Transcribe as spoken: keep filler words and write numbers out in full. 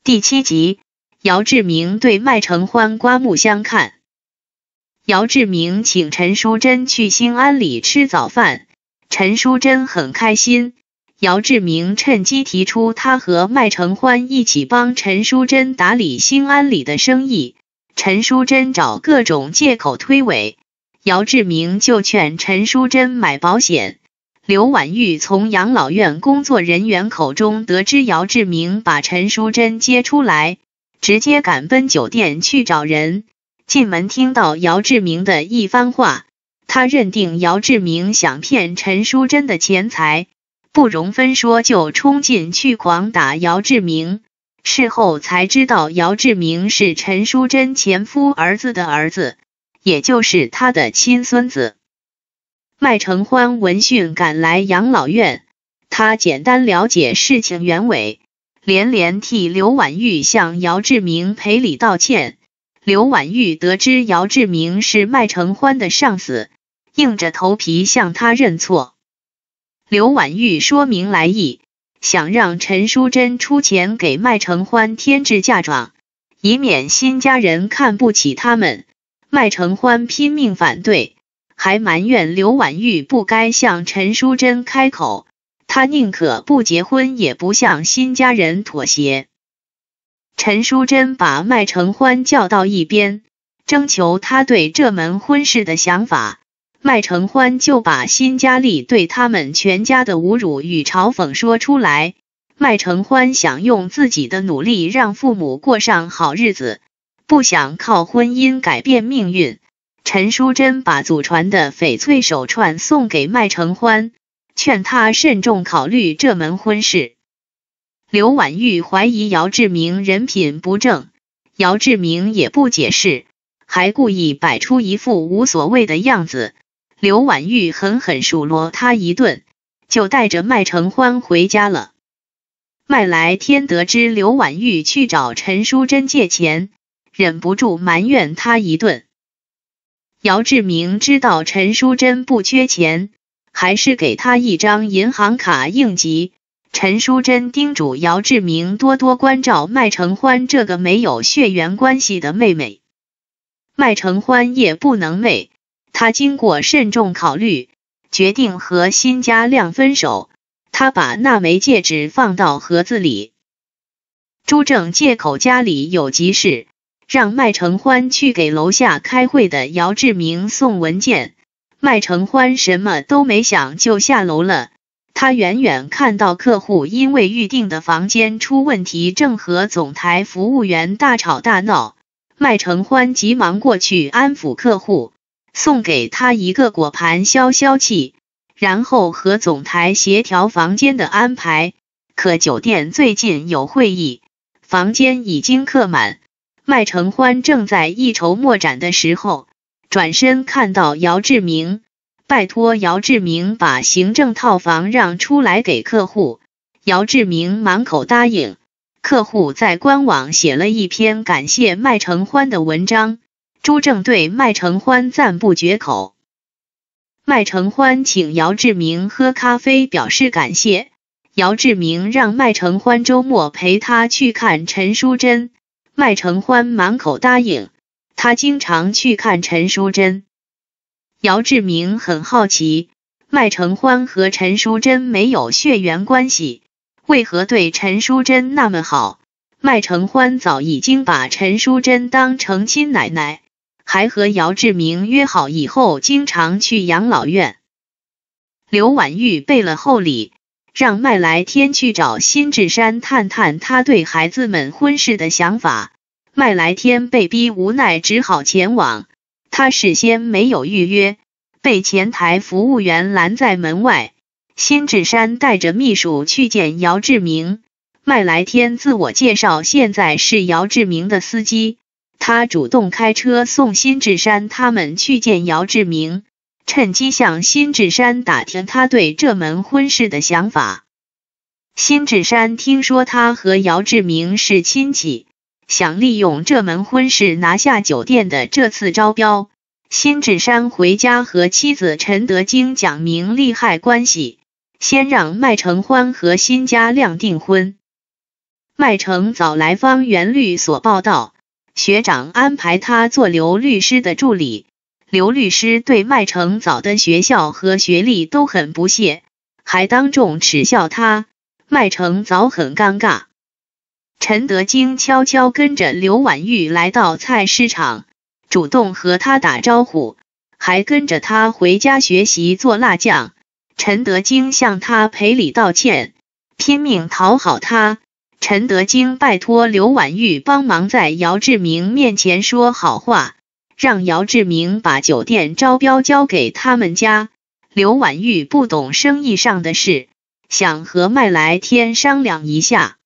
第七集，姚志明对麦承欢刮目相看。姚志明请陈淑贞去兴安里吃早饭，陈淑贞很开心。姚志明趁机提出他和麦承欢一起帮陈淑贞打理兴安里的生意，陈淑贞找各种借口推诿，姚志明就劝陈淑贞买保险。刘婉玉从养老院工作人员口中得知姚志明把陈淑贞接出来，直接赶奔酒店去找人。进门听到姚志明的一番话，他认定姚志明想骗陈淑贞的钱财，不容分说就冲进去狂打姚志明。事后才知道姚志明是陈淑贞前夫儿子的儿子，也就是他的亲孙子。麦承欢闻讯赶来养老院，他简单了解事情原委，连连替刘婉玉向姚志明赔礼道歉。刘婉玉得知姚志明是麦承欢的上司，硬着头皮向他认错。刘婉玉说明来意，想让陈淑贞出钱给麦承欢添置嫁妆，以免新家人看不起他们。麦承欢拼命反对，还埋怨刘婉玉不该向陈淑贞开口，他宁可不结婚也不向新家人妥协。陈淑贞把麦承欢叫到一边，征求他对这门婚事的想法。麦承欢就把辛佳丽对他们全家的侮辱与嘲讽说出来。麦承欢想用自己的努力让父母过上好日子，不想靠婚姻改变命运。陈淑贞把祖传的翡翠手串送给麦承欢，劝他慎重考虑这门婚事。刘婉玉怀疑姚志明人品不正，姚志明也不解释，还故意摆出一副无所谓的样子。刘婉玉狠狠数落他一顿，就带着麦承欢回家了。麦来天得知刘婉玉去找陈淑贞借钱，忍不住埋怨他一顿。姚志明知道陈淑贞不缺钱，还是给他一张银行卡应急。陈淑贞叮嘱姚志明多多关照麦承欢这个没有血缘关系的妹妹。麦承欢也不能寐，他经过慎重考虑，决定和辛佳亮分手。他把那枚戒指放到盒子里。朱正借口家里有急事，让麦承欢去给楼下开会的姚志明送文件。麦承欢什么都没想就下楼了。他远远看到客户因为预定的房间出问题，正和总台服务员大吵大闹。麦承欢急忙过去安抚客户，送给他一个果盘消消气，然后和总台协调房间的安排。可酒店最近有会议，房间已经客满。麦承欢正在一筹莫展的时候，转身看到姚志明，拜托姚志明把行政套房让出来给客户。姚志明满口答应。客户在官网写了一篇感谢麦承欢的文章，朱正对麦承欢赞不绝口。麦承欢请姚志明喝咖啡表示感谢，姚志明让麦承欢周末陪他去看陈淑贞，麦承欢满口答应，他经常去看陈淑贞。姚志明很好奇，麦承欢和陈淑贞没有血缘关系，为何对陈淑贞那么好？麦承欢早已经把陈淑贞当成亲奶奶，还和姚志明约好以后经常去养老院。刘婉玉备了厚礼，让麦来天去找辛志山探探他对孩子们婚事的想法。麦来天被逼无奈，只好前往。他事先没有预约，被前台服务员拦在门外。辛志山带着秘书去见姚志明。麦来天自我介绍，现在是姚志明的司机。他主动开车送辛志山他们去见姚志明，趁机向辛志山打听他对这门婚事的想法。辛志山听说他和姚志明是亲戚，想利用这门婚事拿下酒店的这次招标。辛志山回家和妻子陈德京讲明利害关系，先让麦承欢和辛佳亮订婚。 麦承早来方圆律所报道，学长安排他做刘律师的助理。刘律师对麦承早的学校和学历都很不屑，还当众耻笑他。麦承早很尴尬。陈德经悄悄跟着刘婉玉来到菜市场，主动和他打招呼，还跟着他回家学习做辣酱。陈德经向他赔礼道歉，拼命讨好他。陈德经拜托刘婉玉帮忙在姚志明面前说好话，让姚志明把酒店招标交给他们家。刘婉玉不懂生意上的事，想和麦来天商量一下。